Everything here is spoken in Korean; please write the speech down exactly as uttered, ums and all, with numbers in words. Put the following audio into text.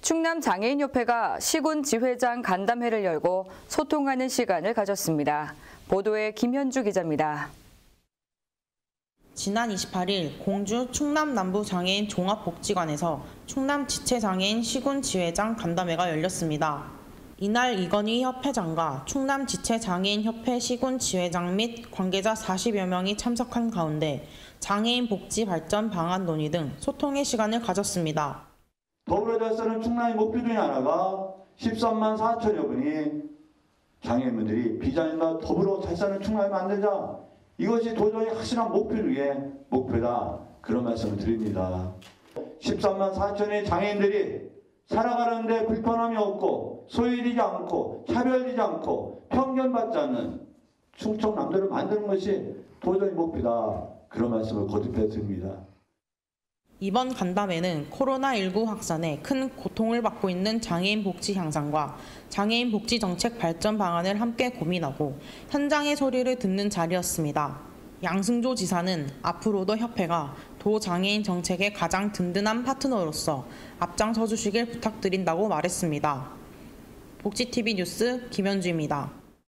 충남장애인협회가 시군지회장 간담회를 열고 소통하는 시간을 가졌습니다. 보도에 김현주 기자입니다. 지난 이십팔 일 공주 충남남부장애인 종합복지관에서 충남지체장애인 시군지회장 간담회가 열렸습니다. 이날 이건희 협회장과 충남지체장애인협회 시군지회장 및 관계자 사십여 명이 참석한 가운데 장애인 복지 발전 방안 논의 등 소통의 시간을 가졌습니다. 더불어 잘 사는 충남의 목표 중에 하나가 십삼만 사천여 분이 장애인분들이 비장애인과 더불어 잘 사는 충남을 만들자. 이것이 도저히 확실한 목표 중에 목표다. 그런 말씀을 드립니다. 십삼만 사천의 장애인들이 살아가는데 불편함이 없고 소외되지 않고 차별되지 않고 편견받지 않는 충청남도를 만드는 것이 도저히 목표다. 그런 말씀을 거듭해 드립니다. 이번 간담회는 코로나 일구 확산에 큰 고통을 받고 있는 장애인 복지 향상과 장애인 복지 정책 발전 방안을 함께 고민하고 현장의 소리를 듣는 자리였습니다. 양승조 지사는 앞으로도 협회가 도장애인 정책의 가장 든든한 파트너로서 앞장서 주시길 부탁드린다고 말했습니다. 복지티비 뉴스 김현주입니다.